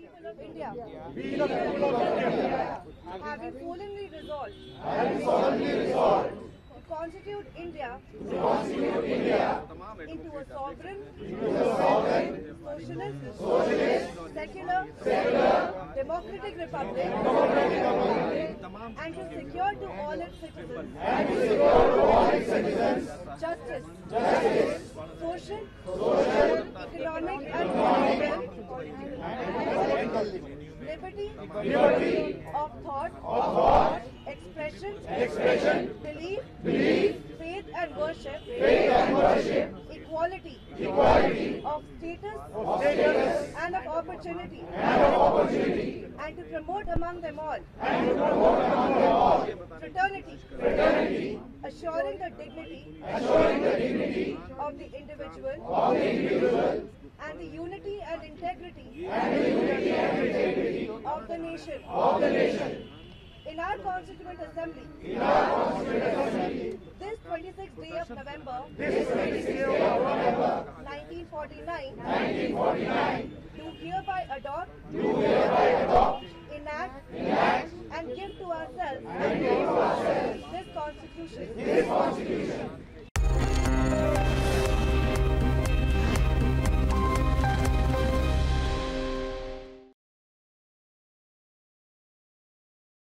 people of India, we the people of India, having solemnly resolved having solemnly resolved to constitute India to constitute India into a sovereign, socialist, secular, democratic republic, and to secure to all its citizens justice, social, economic, and political liberty of thought, expression, belief, faith and worship, equality of status and of opportunity, and to promote among them all fraternity, assuring the dignity of the individual and the unity and integrity of the nation. In our Constituent Assembly, this 26th day of November, 1949, do hereby adopt